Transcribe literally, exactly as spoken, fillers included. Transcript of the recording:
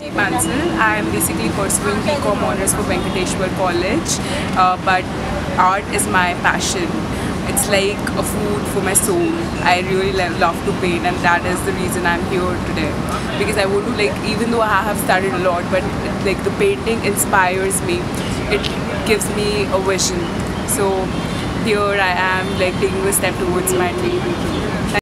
Mansell. I am basically pursuing B Com Honours for Venkateshwar College, uh, but art is my passion. It's like a food for my soul. I really love to paint, and that is the reason I'm here today. Because I want to, like, even though I have studied a lot, but it, like the painting inspires me. It gives me a vision. So here I am, like taking a step towards my dream.